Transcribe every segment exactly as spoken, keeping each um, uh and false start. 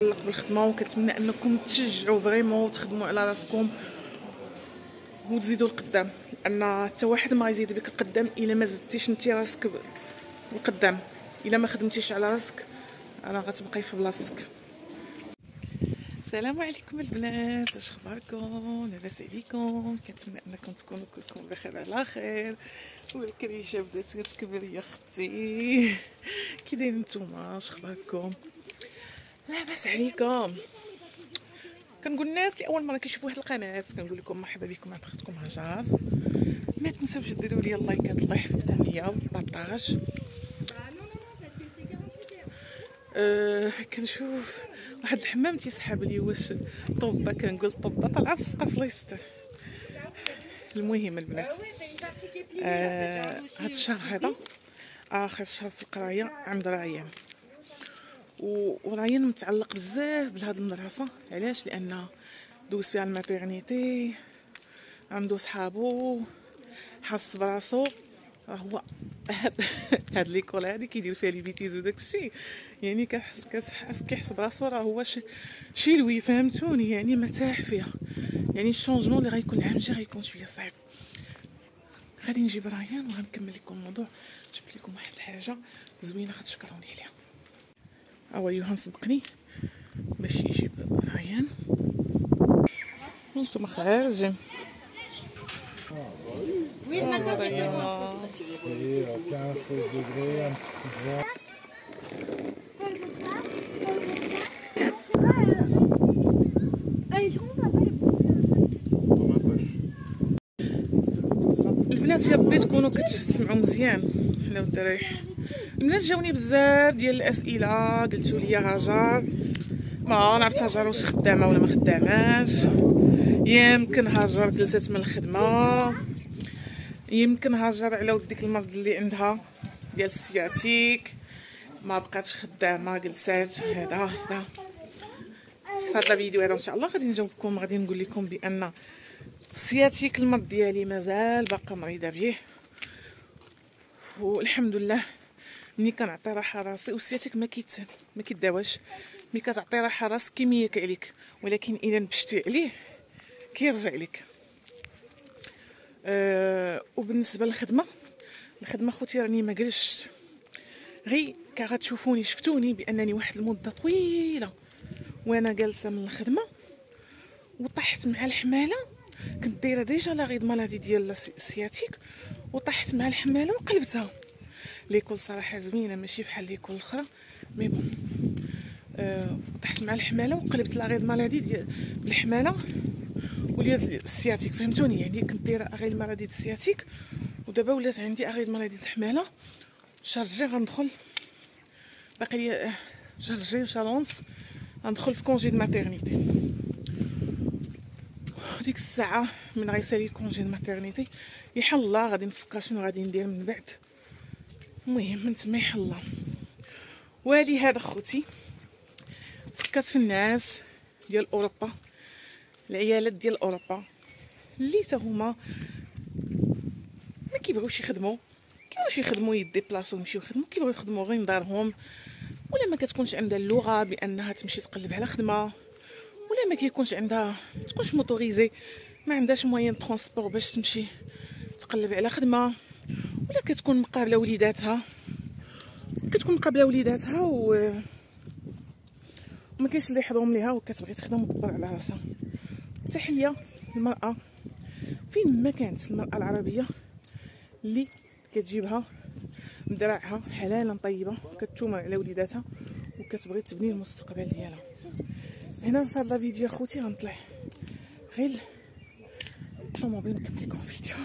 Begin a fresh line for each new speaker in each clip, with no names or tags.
بالخدمه، وكنتمنى انكم تشجعوا فريمون وتخدموا على راسكم وتزيدوا لقدام، لان حتى واحد ما يزيد بك القدام الا ما زدتيش انت راسك القدام. الا ما خدمتيش على راسك راه غتبقاي في بلاصتك. السلام عليكم البنات، اش اخباركم؟ لاباس عليكم؟ كنتمنى انكم تكونوا كلكم بخير على خير. والكريشه بدات كتكبر يا اختي. كي دايرين نتوما؟ اش اخباركم؟ لاباس عليكم؟ كنقول الناس اللي اول مره كيشوفوا هاد القناه كنقول لكم مرحبا بكم عند اختكم هاجر. ما تنساوش ديروا لي اللايكات، الله يحفظكم ليا، والبارطاج. أه كنشوف واحد الحمام تيسحب لي، واش طوبه؟ كنقول طوبه طالعه في السقف، الله يستر. المهم البنات، أه هاد الشهر هذا اخر شهر في القرايه عند ريان، وريان متعلق بزاف بهاد المدرسه. علاش؟ لان دوز فيها الماتيرنيتي، عنده صحابو، حاس براسو. راه هو هاد ليكول هادي كيدير فيها لي بيتيز وداكشي، يعني كنحس كتحس كيحس براسو راه هو شي شي لوي، فهمتوني؟ يعني مرتاح فيها. يعني الشونجمون اللي غيكون العام الجاي غيكون شويه صعيب. غادي نجيب ريان وغنكمل لكم الموضوع. جبت لكم واحد الحاجه زوينه غتشكروني عليها. اوا يوهان سبقني باش يجيب ريان وانتم خارجين. Oui, le matin, il y a quinze seize degrés, un petit peu de vent. البنات يا ربي تكونوا كتسمعوا مزيان حنا والدراري. البنات جاوني بزاف ديال الاسئله، قلتوا لي هاجر ما نعرفت هاجر واش خدامه ولا ما خداماش، يمكن هاجر جلست من الخدمه، يمكن هاجر على ود ديك المرض اللي عندها ديال السياتيك ما بقاتش خدامه جلسات. هذا هذا في هذا الفيديو هذا ان شاء الله غادي نجاوبكم، غادي نقول لكم بان السياتيك المرض ديالي مازال باقا مريضه به، والحمد لله ملي كنعطي راحه راسي. والسياتيك ما كيت ما كيداواش، ملي كتعطي راحه راسك كيميك عليك، ولكن الا نبشتي عليه كيرجع لك. أه وبالنسبه للخدمه، الخدمه خوتي راني ما جلستش، غير كغتشوفوني شفتوني بانني واحد المده طويله وانا جالسه من الخدمه، وطحت مع الحماله. كنت دايره ديجا لا غيد مالادي ديال السياتيك، وطحت مع الحماله وقلبتها. ليكول صراحه زوينه ماشي بحال ليكول الاخرى، مي بون أه طحت مع الحماله وقلبت لا غيد مالادي ديال الحماله وليات السياتيك، فهمتوني؟ يعني كنت دايره اغيد مالادي ديال السياتيك، ودابا ولات عندي اغيد مالادي ديال الحماله. شارجي غندخل باقي لي شارجي وشالونس، غندخل في كونجي د ماتيرنيتي. ديك الساعه من غيسالي كونجي د ماتيرنيتي يحل الله غادي نفكر شنو غادي ندير من بعد. المهم من تما يحل الله. وهذه هذا خوتي فكرت في الناس ديال اوروبا، العيالات ديال اوروبا اللي حتى هما ما كيبغيوش يخدموا، كيبغيوش يخدموا يديبلاصو يمشيو يخدموا، كيبغيو يخدموا غير من دارهم، ولا ما كتكونش عندها اللغه بانها تمشي تقلب على خدمه، ولا ما كيكونش عندها ما تكونش موتوريزي، ما عندهاش موين ترونسبور باش تمشي تقلب على خدمه، ولا كتكون مقابله وليداتها كتكون مقابله وليداتها و وما كاينش اللي يحضرهم ليها وكتبغي تخدم وتدبر على راسها. تحيه المراه فين ما كانت، المراه العربيه اللي كتجيبها من دراعها حلالا طيبه، كتومر على وليداتها وكتبغي تبني المستقبل ديالها. هنا في هذا الفيديو اخوتي غنطلع غير الطوموبيل نكمل لكم فيديو.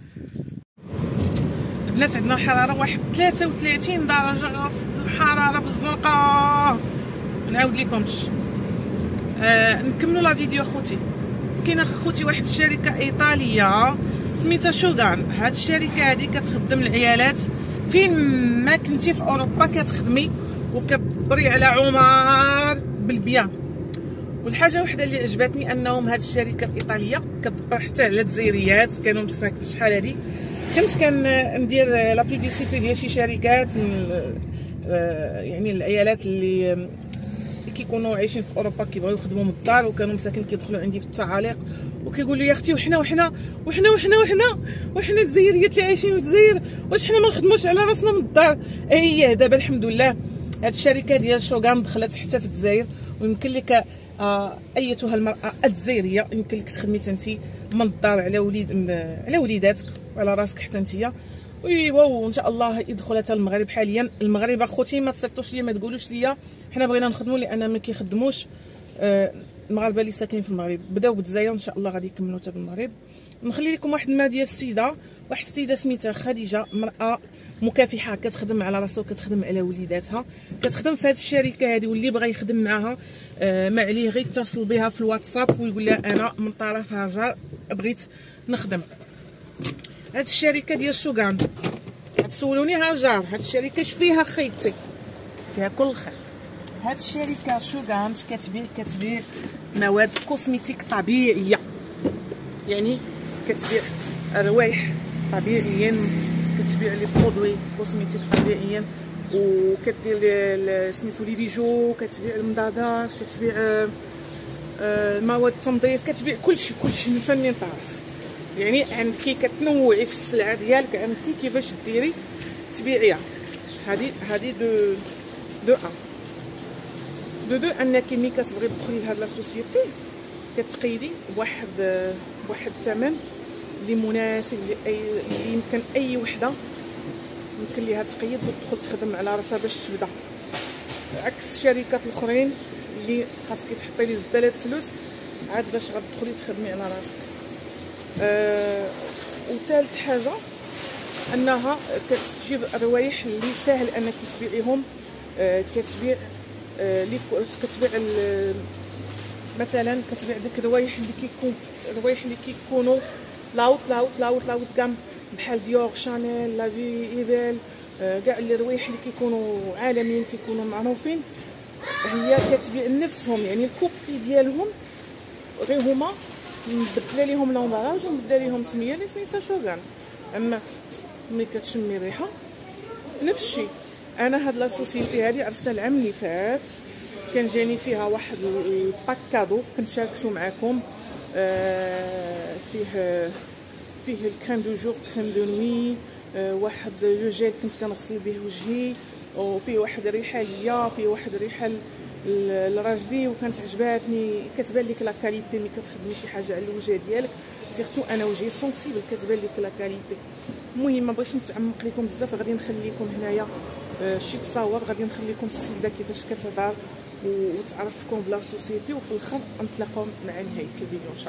البنات عندنا الحراره واحد ثلاثة وثلاثين درجه الحراره في الزنقه، نعاود لكمش. آه نكملوا لا فيديو اخوتي. كاينه اخوتي واحد الشركه ايطاليه سميتها شوغان. هاد الشركه هادي كتخدم العيالات فين ما كنتي في اوروبا كتخدمي وكتدبري على عمر بالبيان. والحاجه وحده اللي عجبتني انهم هاد الشركه الايطاليه كتدبر حتى على الجزائريات. كانوا مساكن شحال هادي كنت كندير لا بوبليسيتي ديال شي شركات من يعني العيالات اللي كيكونوا عايشين في اوروبا كيبغيو يخدموا من الدار وكانوا مساكن كيدخلوا عندي في التعاليق وكيقولوا لي يا اختي وحنا وحنا وحنا وحنا وحنا وحنا الجزائريات اللي عايشين في الجزائر واش حنا ما نخدموش على راسنا من الدار. اي دابا الحمد لله هاد الشركه ديال شوغان دخلت حتى في الجزائر ويمكن لك آه ايتها المراه الجزائريه يمكن لك تخدمي تنتي من الدار على وليد على وليداتك وعلى راسك حتى نتيا. ايوا وان شاء الله يدخل حتى المغرب. حاليا المغرب اخوتي ما تصيفطوش ليا ما تقولوش ليا حنا بغينا نخدموا لان ما كيخدموش آه المغاربه اللي ساكنين في المغرب. بداو بالجزائر ان شاء الله غادي يكملوا حتى بالمغرب. نخلي لكم واحد الماء ديال السيده، واحد السيده سميتها خديجه، مراه مكافحه كتخدم على راسها وكتخدم على وليداتها، كتخدم في هذه الشركه هذه واللي بغى يخدم معها آه ما عليه غير يتصل بها في الواتساب ويقول لها انا من طرف هاجر بغيت نخدم. هاد الشركه ديال شوغان تسولوني هاجر هاد الشركه اش فيها خيتي؟ فيها كل خير. هاد الشركه شوغان كتبيع كتبيع مواد كوسميتيك طبيعيه، يعني كتبيع روايح طبيعيين، كتبيع لي برودوي كوسميتيك طبيعيين وكدير سميتو لي بيجو، كتبيع المضادات، كتبيع آه مواد التنظيف، كتبيع كلشي كلشي من فني طرف. يعني عندك كتنوعي في السلعه ديالك، عندك كيفاش ديري تبيعيها. هذه هذه دو دو ان دو دو انك ملي كتبغي تدخلي لهاد لا سوسيتي كتقيدي بواحد بواحد الثمن اللي مناسب لاي اللي يمكن اي وحده يمكن ليها تقيد وتدخل تخدم على راسها باش تبدا، عكس الشركات الاخرين اللي خاصك تحطي لي زباله فلوس عاد باش غتدخلي تخدمي على راسك. أه وثالث حاجه انها كتجيب الروايح اللي ساهل انك تبيعيهم. أه كتبيع أه كتبيع مثلا كتبيع ديك الروايح اللي كيكون الروايح اللي كيكونوا لاوت لاوت لاوت لاوت كام بحال ديور شانيل لافي ايفيل كاع اللي الروايح اللي كيكونوا عالميين كيكونوا معروفين هي كتبيع نفسهم، يعني الكوبي ديالهم غير هما مبدله ليهم لومباراج ومبدله ليهم سميه اللي سميتها شوغان. اما ملي كتشمي الريحه نفس الشيء. انا هاد لا سوسيتي هادي عرفتها العام اللي فات، كان جاني فيها واحد الباك كادو كنت شاركتو معكم. آه فيه فيه الكريم دو جور كريم دو نوي، آه واحد لو جيل كنت كنغسل به وجهي، وفيه واحد الريحه ليا، فيه واحد الريحه لراجلي وكانت عجباتني. كتبان لك لا كاليتي ملي كتخدمي شي حاجه على الوجه ديالك، سيرتو انا وجهي سونسيبل كتبان لك لا كاليتي. المهم ما بغيتش نتعمق لكم بزاف، غادي نخلي لكم هنايا آه شي تصاور، غادي نخلي لكم السيده كيفاش كتهضر وتعرفكم بلا سوسيتي، وفي الاخر نتلاقاو مع نهايه الفيديو ان شاء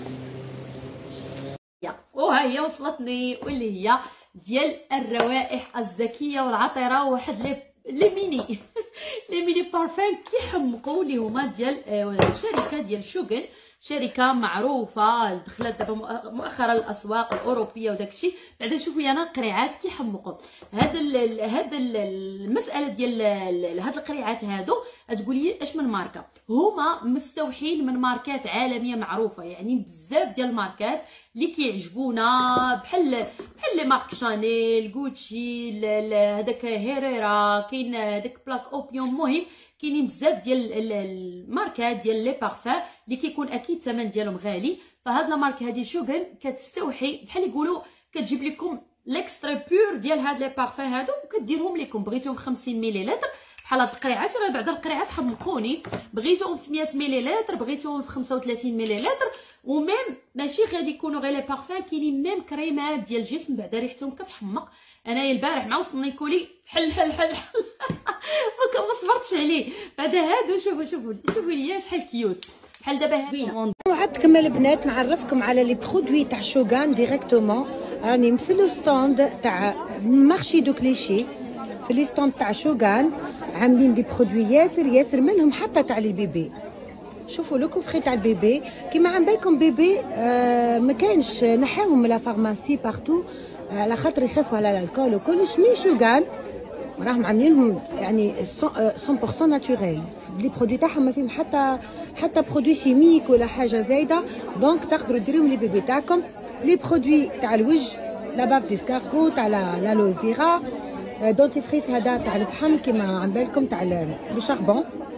الله.
وها هي وصلتني واللي هي ديال الروائح الزكيه والعطره، واحد لي لي ميني لي ميني بارفان كيحمقوا اللي هما ديال الشركه ديال شوغان، شركه معروفه دخلت دابا مؤخرا الاسواق الاوروبيه وداكشي. بعدا شوفوا لي انا القريعات كيحمقوا. هاد ال هاد ال المساله ديال هاد القريعات هادو تقول لي اش من ماركه، هما مستوحين من ماركات عالميه معروفه، يعني بزاف ديال الماركات اللي كيعجبونا بحال بحال لي مارك شانيل، غوتشي، هذاك هيريرا، كاين داك بلاك اوبيوم. مهم كاينين بزاف ديال الماركات ديال لي بارفان اللي كيكون اكيد الثمن ديالهم غالي. فهاد لا مارك هادي شوغان كتستوحي بحال يقولوا كتجيب لكم ليكستري بور ديال هاد لي بارفان هادو وكديرهم لكم. بغيتوهم خمسين مليلتر بحال هاد القريعات، راه بعدا القريعات حمقوني، بغيتوهم في مية مليلتر، بغيتوهم في خمسة وثلاثين مليلتر. وميم ماشي غادي يكونوا غير لي بارفان، كاينين ميم كريمات ديال الجسم بعدا ريحتهم كتحمق. انايا البارح مع وصلني كولي حل حل حل حل ما صبرتش عليه. بعدا هادو شوفوا شوفوا شوفوا ليا شحال كيوت بحال دابا هادو.
وعدتكم البنات نعرفكم على لي برودوي تاع شوغان ديريكتومون. راني في لو ستاند تاع مارشي دو كليشي، في لي ستاند تاع شوغان عاملين دي برودوي ياسر ياسر، منهم حتى تاع لي بيبي. شوفوا لو كوفري تاع البيبي كيما عم بالكم بيبي آه ما كانش نحاهم من لا فارماسي بارتو على خاطر يخافوا على الالكول وكلش. مي شوغان راهم عاملينهم يعني مية بالمية ناتوريل، لي برودوي تاعهم ما فيهم حتى حتى برودوي شيميك ولا حاجه زايده. دونك تقدروا ديروهم لي بيبي تاعكم. لي برودوي تاع الوجه لا باف ديسكارغو تاع لا لو فيرا، دونتيفريس هذا تاع الفحم كيما عم بالكم تاع لو شاربون.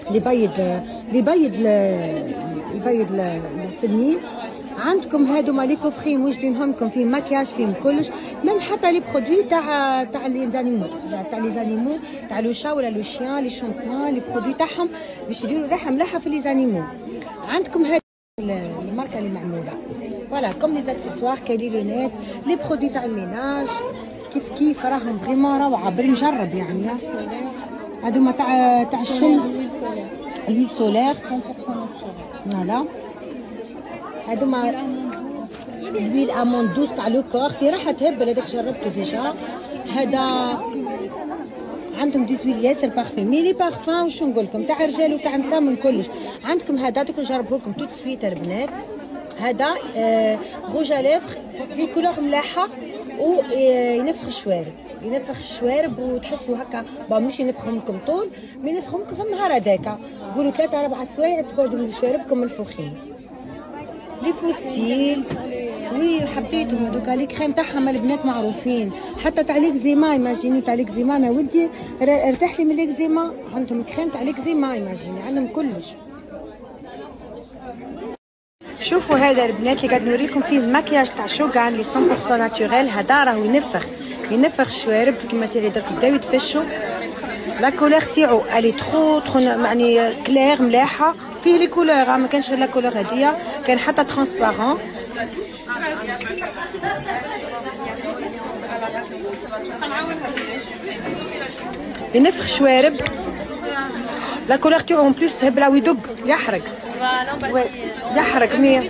اللي يبيض اللي يبيض يبيض السنين. عندكم هادوما لي كوفري موجدينهم لكم فيه ماكياج فيهم كلش، ميم حتى لي برودوي تاع تاع لي زانيمو تاع لي زانيمو تاع لو شا ولا لو شيان، لي شامبوان لي برودوي تاعهم باش يديروا ريحه ملاحه في لي زانيمو. عندكم هاد الماركه اللي معموله فوالا كوم لي زاكسيسوار، كاين لي لونيت، لي برودوي تاع الميناج كيف كيف راهم فريمون روعه بالمجرب يعني. هادوما تاع تاع الشمس الويل سولير فوالا. هادوما الويل امون دوس تاع لو كور في راحه تهبل، هذاك جربته ديجا. هذا عندهم دي زويل ياسر بارفيم، مي لي بارفان واش نقول لكم تاع رجال وتاع نساء من كلش. عندكم هذا دوك نجربه لكم توت سويت البنات. هذا آه روج اليفر في كولور ملاحه وينفخ الشوارب، ينفخ الشوارب وتحسوا هكا با مش ينفخهم لكم طول، مي ينفخهم لكم في النهار هذاك، قولوا ثلاثه اربع سوايع تخرجوا من شواربكم منفوخين. لي فوسيل وي حبيتهم هذوك، لي كريم تاعهم البنات معروفين، حتى تاع ليكزيما ايماجيني تاع ليكزيما. انا ولدي ارتاح لي من ليكزيما، عندهم كريم تاع ليكزيما ايماجيني، عندهم كلش. شوفوا هذا البنات اللي قاعد نوريكم فيه الماكياج تاع شوغان لي مية بالمية ناتوريل. هذا راهو ينفخ ينفخ الشوارب كيما تيعي درك بداو يتفشوا. لا كولور تاعو الي ترو ترو يعني كلير ملاحه، فيه لي كولور ما كانش غير لا كولور هاديه، كان حتى ترانسبارون. ينفخ شوارب لا كولور تاعو اون بليس تهبلا ويدق يحرق يحرق مي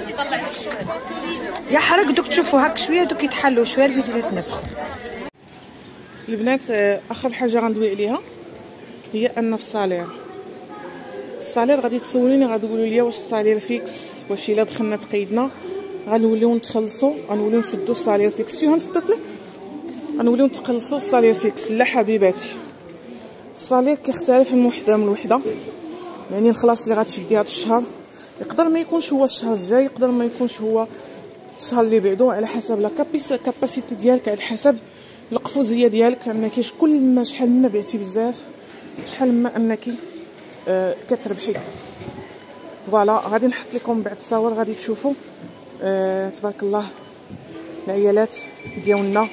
يحرق. دوك تشوفوا هاك شويه دوك يتحلوا شوارب يزيدوا يتنفخوا.
البنات اخر حاجه غندوي عليها هي ان الصالير الصالير غادي تسولوني غادي تقولوا لي واش الصالير فيكس، واش الا دخلنا تقيدنا غنوليو نتخلصوا، غنوليو نشدوا الصالير فيكس. فيها نصطفل غنوليو نتخلصوا الصالير فيكس. لا حبيباتي، الصالير كيختلف من وحده من وحده، يعني الخلاص اللي غتشدي هذا الشهر يقدر ما يكونش هو الشهر الجاي، يقدر ما يكونش هو الشهر اللي بعدو، على حسب لا كاباسيتي ديالك، على حسب القفوزيه ديالك. ما كاينش كل ما شحال ما بعتي بزاف شحال ما انك آه كتربحي. فوالا غادي نحط لكم بعض الصور غادي تشوفوا آه تبارك الله العيالات ديالنا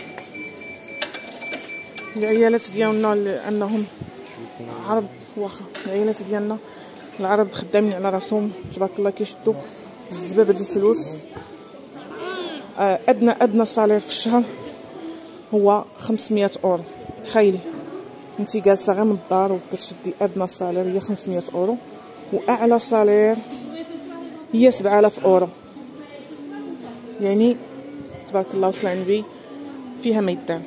العيالات ديالنا لانهم عرب، واخا العيالات ديالنا العرب خدامين على راسهم تبارك الله كيشدوا الزبابه ديال الفلوس. آه ادنى ادنى صالير في الشهر هو خمسمية اورو. تخيلي انتي جالسه غير من الدار وكتشدي ادنى صالير هي خمسمية اورو، واعلى صالير هي سبعة آلاف اورو. يعني تبارك الله وصل النبي فيها ما يدار.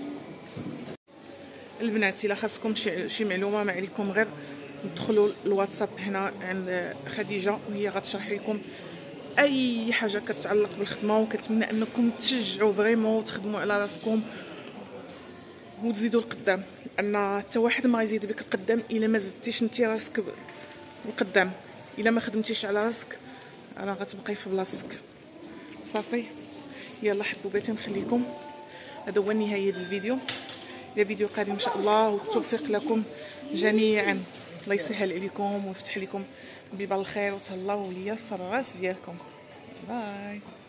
البنات الا خاصكم شي شي معلومه ما عليكم غير تدخلوا الواتساب هنا عند خديجه وهي غتشرح لكم اي حاجه كتعلق بالخدمه، وكنتمنى انكم تشجعوا فريمون وتخدموا على راسكم وتزيدوا القدام، لان حتى واحد ما غيزيد بك القدام الا ما زدتيش انت راسك القدام. الا ما خدمتيش على راسك راه غتبقاي في بلاصتك. صافي يلا حبوباتي نخليكم، هذا هو نهايه الفيديو. الى فيديو قادم ان شاء الله، والتوفيق لكم جميعا. الله يسهل عليكم ويفتح لكم بيبال الخير وتهلاو ليا في الراس ديالكم. باي.